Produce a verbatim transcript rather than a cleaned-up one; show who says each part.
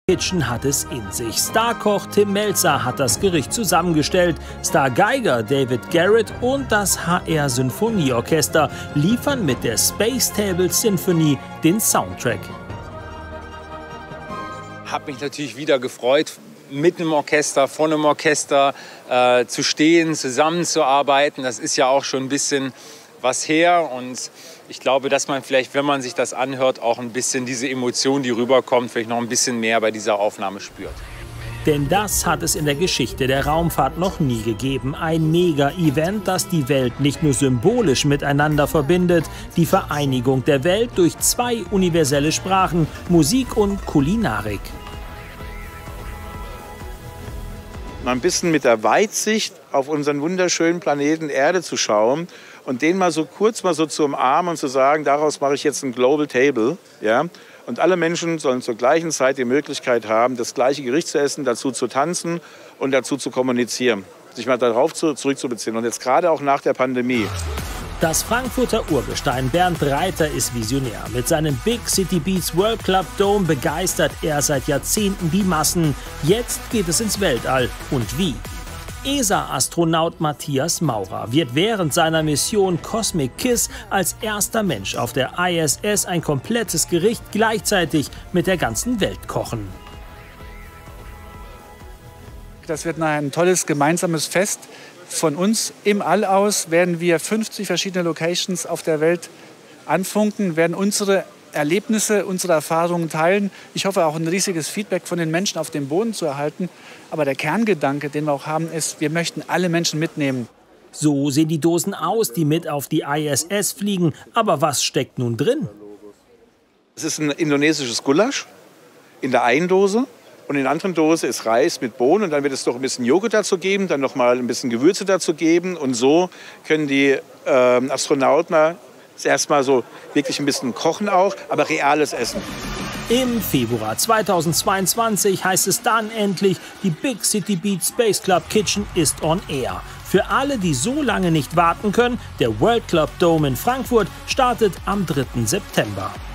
Speaker 1: Kitchen hat es in sich. Starkoch Tim Melzer hat das Gericht zusammengestellt. Stargeiger David Garrett und das H R Sinfonieorchester liefern mit der Space Table Symphony den Soundtrack.
Speaker 2: Habe mich natürlich wieder gefreut, mit einem Orchester, vor einem Orchester äh, zu stehen, zusammenzuarbeiten. Das ist ja auch schon ein bisschen was her und ich glaube, dass man vielleicht, wenn man sich das anhört, auch ein bisschen diese Emotion, die rüberkommt, vielleicht noch ein bisschen mehr bei dieser Aufnahme spürt.
Speaker 1: Denn das hat es in der Geschichte der Raumfahrt noch nie gegeben. Ein Mega-Event, das die Welt nicht nur symbolisch miteinander verbindet, die Vereinigung der Welt durch zwei universelle Sprachen, Musik und Kulinarik.
Speaker 3: Mal ein bisschen mit der Weitsicht auf unseren wunderschönen Planeten Erde zu schauen und den mal so kurz mal so zu umarmen und zu sagen, daraus mache ich jetzt ein Global Table. Ja? Und alle Menschen sollen zur gleichen Zeit die Möglichkeit haben, das gleiche Gericht zu essen, dazu zu tanzen und dazu zu kommunizieren. Sich mal darauf zu, zurückzubeziehen. Und jetzt gerade auch nach der Pandemie.
Speaker 1: Das Frankfurter Urgestein Bernd Reiter ist visionär. Mit seinem Big City Beats World Club Dome begeistert er seit Jahrzehnten die Massen. Jetzt geht es ins Weltall. Und wie? E S A-Astronaut Matthias Maurer wird während seiner Mission Cosmic Kiss als erster Mensch auf der I S S ein komplettes Gericht gleichzeitig mit der ganzen Welt kochen.
Speaker 4: Das wird ein tolles gemeinsames Fest. Von uns im All aus werden wir fünfzig verschiedene Locations auf der Welt anfunken, werden unsere Erlebnisse, unsere Erfahrungen teilen. Ich hoffe auch ein riesiges Feedback von den Menschen auf dem Boden zu erhalten. Aber der Kerngedanke, den wir auch haben, ist, wir möchten alle Menschen mitnehmen.
Speaker 1: So sehen die Dosen aus, die mit auf die I S S fliegen. Aber was steckt nun drin?
Speaker 3: Es ist ein indonesisches Gulasch in der einen Dose. Und in der anderen Dose ist Reis mit Bohnen. Und dann wird es noch ein bisschen Joghurt dazu geben, dann noch mal ein bisschen Gewürze dazu geben. Und so können die äh, Astronauten erst mal so wirklich ein bisschen kochen auch, aber reales Essen.
Speaker 1: Im Februar zweitausendzweiundzwanzig heißt es dann endlich, die Big City Beats Space Club Kitchen ist on air. Für alle, die so lange nicht warten können, der World Club Dome in Frankfurt startet am dritten September.